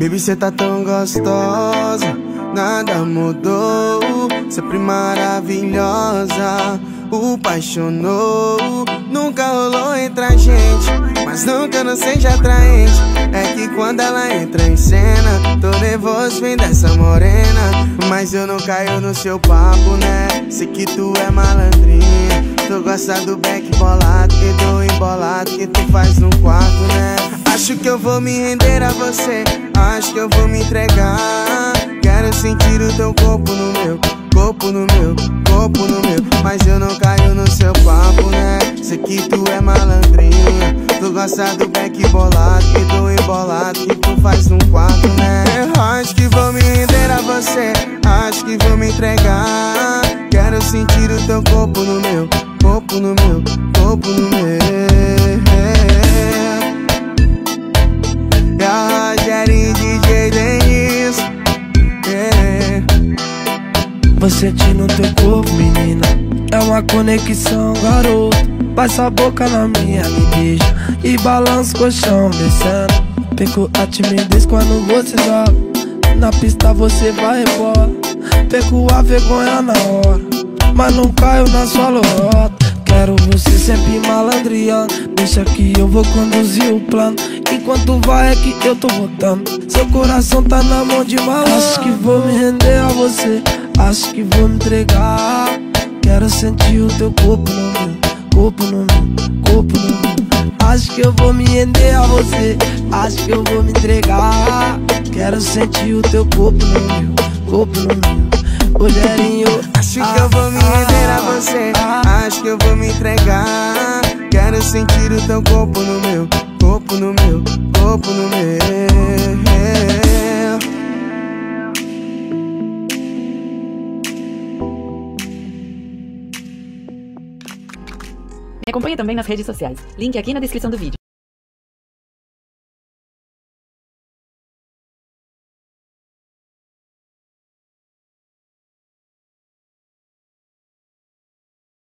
Baby, cê tá tão gostosa, nada mudou, sempre maravilhosa. O apaixonou, nunca rolou entre a gente, mas nunca não seja atraente. É que quando ela entra em cena, tô nervoso, vem dessa morena. Mas eu não caio no seu papo, né? Sei que tu é malandrinha. Tu gosta do back bolado e do embolado que tu faz no quarto, né? Acho que eu vou me render a você, acho que eu vou me entregar. Quero sentir o teu corpo no meu, corpo no meu, corpo no meu. Mas eu não caio no seu papo, né? Sei que tu é malandrinha. Tu gosta do back bolado e do embolado que tu faz no quarto, né? Eu acho que vou me render a você, acho que vou me entregar. Quero sentir o teu corpo no meu, corpo no meu, corpo no meu. É a Rogério DJ Denis. Você tira no teu corpo, menina, é uma conexão, garoto. Passa a boca na minha, me beija e balança o colchão descendo. Perco a timidez quando você joga, na pista você vai embora. Perco a vergonha na hora, mas não caio na sua lorota. Quero você sempre malandreando, deixa que eu vou conduzir o plano. Enquanto vai é que eu tô voltando, seu coração tá na mão de malandro. Acho que vou me render a você, acho que vou me entregar. Quero sentir o teu corpo no meu, corpo no meu, corpo no meu. Acho que eu vou me render a você, acho que eu vou me entregar. Quero sentir o teu corpo no meu, corpo no meu. Rogerinho, acho que eu vou me render a você, acho que eu vou me entregar. Quero sentir o teu corpo no meu, corpo no meu, corpo no meu. Me acompanhe também nas redes sociais. Link aqui na descrição do vídeo.